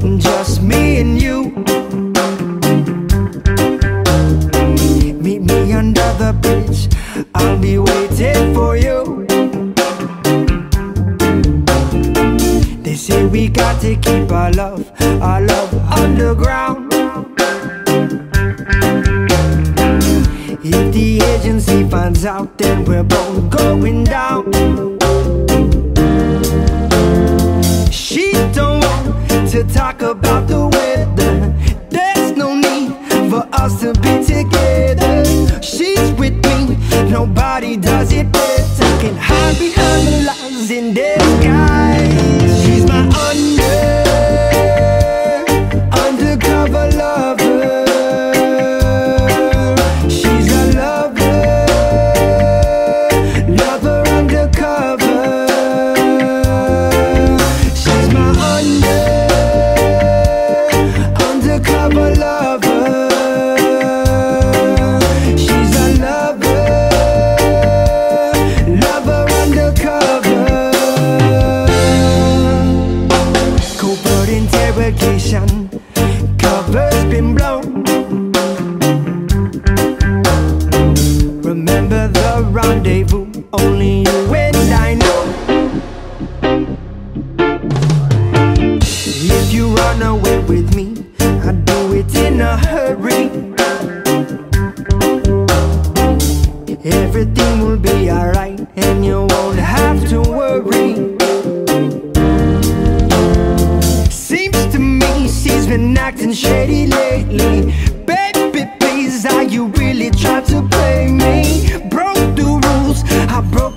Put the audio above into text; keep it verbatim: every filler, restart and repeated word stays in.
just me and you. Meet me under the bridge, I'll be waiting for you. They say we got to keep our love, our love underground. If the agency finds out, then we're both going down. She don't want to talk about the weather. There's no need for us to be together. She's with me, nobody does it better. Can hide behind the lines in disguise. She's my under, undercover lover. She's a lover, lover undercover. She's my under, undercover lover. She's a lover, lover undercover. Covert interrogation, cover's been blown. Remember the rendezvous, only you and I know. If you run away with me, I'd do it in a hurry. Everything will be alright, and you won't have to worry. Seems to me she's been acting shady lately. Baby, please, are you really trying to play me? Broke the rules, I broke